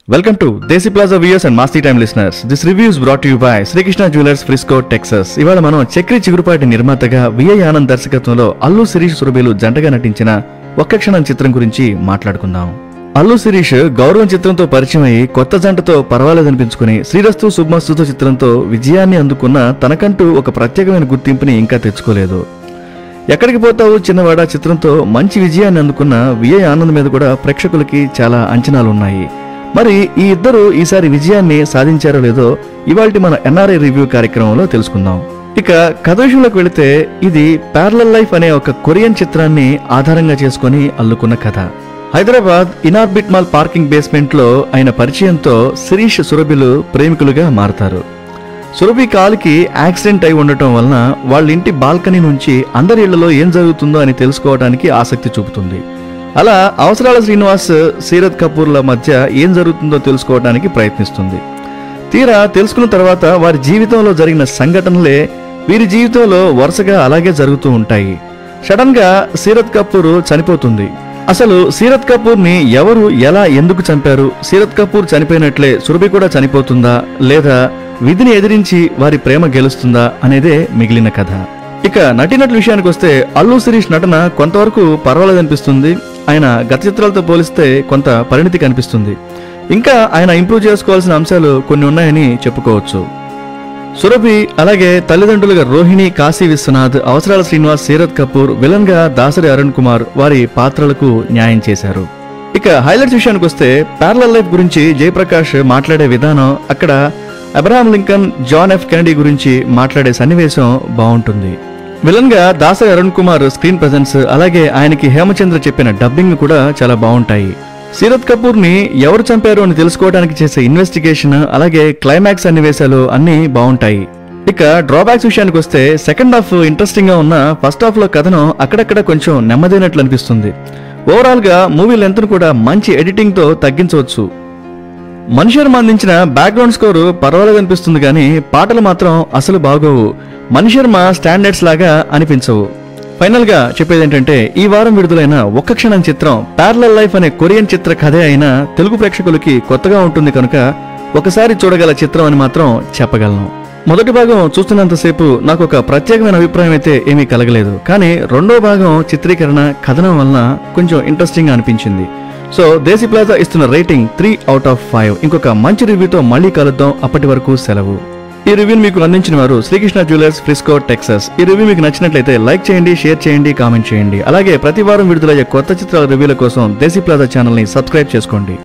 Welcome to Desi Plaza viewers and Masti Time listeners. This review is brought to you by Sri Krishna Jewelers, Frisco, Texas. ఇవాళ మనం చక్రి చిగురుపాటి నిర్మాతగా VI Anand దర్శకత్వంలో అల్లు శిరీష్ సురభిలు జంటగా నటించిన ఒక్క క్షణం చిత్రం గురించి మాట్లాడుకుందాం. అల్లు శిరీష్ గౌరవం చిత్రంతో పరిచయం అయి కొత్త జంటతో పర్వాలేదనిపించుకుని శ్రీరస్తు శుభమస్తుతో చిత్రంతో విజయాన్ని అందుకున్న తనకంటూ ఒక ప్రత్యేకమైన గుర్తింపుని ఇంకా తెచ్చుకోలేదు. ఎక్కడికి పోతావు చిన్నవాడ చిత్రంతో మంచి విజయాన్ని అందుకున్న విఐ ఆనంద్ మీద కూడా ప్రేక్షకులకి చాలా అంచనాలున్నాయి. మరి ఈ ఇద్దరు ఈసారి విజయాన్ని సాధించారో లేదో ఇవాల్టి మన ఎన్ఆర్ఐ రివ్యూ కార్యక్రమంలో తెలుసుకుందాం. ఇక కథ విషయంలోకి వెళితే ఇది ప్యారలల్ లైఫ్ అనే ఒక కొరియన్ చిత్రాన్ని ఆధారంగా చేసుకుని అల్లుకున్న కథ. Hyderabad Inorbit mall parking basement లో అయిన పరిచయంతో శిరీష్ సురభిలు ప్రేమికులుగా మారతారు. సురభి కాలికి యాక్సిడెంట్ అయి ఉండటం వలన వాళ్ళ ఇంటి బాల్కనీ నుంచి అందరి ఇళ్లలో ఏం జరుగుతుందో అని తెలుసుకోవడానికి ఆసక్తి చూపుతుంది. అలా అవసరాల శ్రీనివాస్ సీరత్ కపూర్ల మధ్య ఏం జరుగుతుందో తెలుసుకోవడానికి ప్రయత్నిస్తుంది. తీరా తెలుసుకున్న తర్వాత వారి జీవితంలో జరిగిన సంఘటనలే వీరి జీవితంలో వరుసగా అలాగే జరుగుతూ ఉంటాయి. సడన్ గా సీరత్ కపూర్ చనిపోతుంది. అసలు సీరత్ కపూర్ ని ఎవరు ఎలా ఎందుకు చంపారు, సీరత్ కపూర్ చనిపోయినట్లే సురభి కూడా చనిపోతుందా లేదా విధిని ఎదిరించి వారి ప్రేమ గెలుస్తుందా అనేదే మిగిలిన కథ. ఇక నటినట్ల విషయానికి వస్తే అల్లు శిరీష్ నటన కొంతవరకు పర్వాలేదనిపిస్తుంది. ఆయన గత చిత్రాలతో పోలిస్తే కొంత పరిణితి కనిపిస్తుంది. ఇంకా ఆయన ఇంప్రూవ్ చేసుకోవాల్సిన అంశాలు కొన్ని ఉన్నాయని చెప్పుకోవచ్చు. సురభి అలాగే తల్లిదండ్రులుగా రోహిణి, కాశీ విశ్వనాథ్, అవసరాల శ్రీనివాస్, సీరత్ కపూర్, విలన్ గా దాసరి అరుణ్ కుమార్ వారి పాత్రలకు న్యాయం చేశారు. ఇక హైలైట్స్ విషయానికి వస్తే ప్యారలల్ లైఫ్ గురించి జయప్రకాష్ మాట్లాడే విధానం, అక్కడ Abraham Lincoln, John F Kennedy గురించి మాట్లాడే సన్నివేశం బాగుంటుంది. విలన్ గా దాసరి అరుణ్ కుమార్ స్క్రీన్ ప్రెజెన్స్ అలాగే ఆయనకి హేమచంద్ర చెప్పిన డబ్బింగ్ కూడా చాలా బాగుంటాయి. సీరత్ కపూర్ ని ఎవరు చంపారు అని తెలుసుకోవడానికి చేసే ఇన్వెస్టిగేషన్ అలాగే క్లైమాక్స్ సన్నివేశాలు అన్ని బాగుంటాయి. ఇక డ్రాబ్యాక్స్ విషయానికి వస్తే సెకండ్ హాఫ్ ఇంట్రెస్టింగ్ గా ఉన్న ఫస్ట్ హాఫ్ లో కథనం అక్కడక్కడ కొంచెం నెమ్మదైనట్లు అనిపిస్తుంది. ఓవరాల్ గా మూవీ లెంత్ ను కూడా మంచి ఎడిటింగ్ తో తగ్గించవచ్చు. మణిశర్మ అందించిన బ్యాక్గ్రౌండ్ స్కోర్ పర్వాలేదనిపిస్తుంది కానీ పాటలు మాత్రం అసలు బాగోవు. మణిశర్మ స్టాండర్డ్స్ లాగా అనిపించవు. ఫైనల్ గా చెప్పేది ఏంటంటే ఈ వారం విడుదలైన ఒక్క క్షణం చిత్రం ప్యారలల్ లైఫ్ అనే కొరియన్ చిత్ర కథే అయినా తెలుగు ప్రేక్షకులకి కొత్తగా ఉంటుంది కనుక ఒకసారి చూడగల చిత్రం అని మాత్రం చెప్పగలను. మొదటి భాగం చూస్తున్నంతసేపు నాకు ఒక ప్రత్యేకమైన అభిప్రాయం అయితే ఏమీ కలగలేదు. కానీ రెండో భాగం చిత్రీకరణ కథనం వలన కొంచెం ఇంట్రెస్టింగ్ గా అనిపించింది. సో దేశీ ప్లాజా ఇస్తున్న రేటింగ్ 3/5. ఇంకొక మంచి రివ్యూతో మళ్ళీ కలుద్దాం. అప్పటి వరకు సెలవు. ఈ రివ్యూని మీకు అందించిన వారు శ్రీకృష్ణ జ్యువెలర్స్, ఫ్రిస్కో, టెక్సస్. ఈ రివ్యూ మీకు నచ్చినట్లయితే లైక్ చేయండి, షేర్ చేయండి, కామెంట్ చేయండి. అలాగే ప్రతి వారం విడుదలయ్యే కొత్త చిత్రాల రివ్యూల కోసం దేశీ ప్లాజా ఛానల్ ని సబ్స్క్రైబ్ చేసుకోండి.